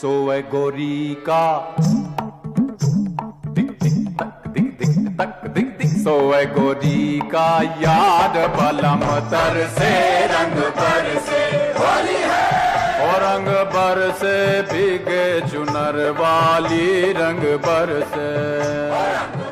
सोए गोरी का सोए गोरी का याद बलम तर से रंग पर से होली है और रंग बर से भीगे चुनर वाली रंग बर से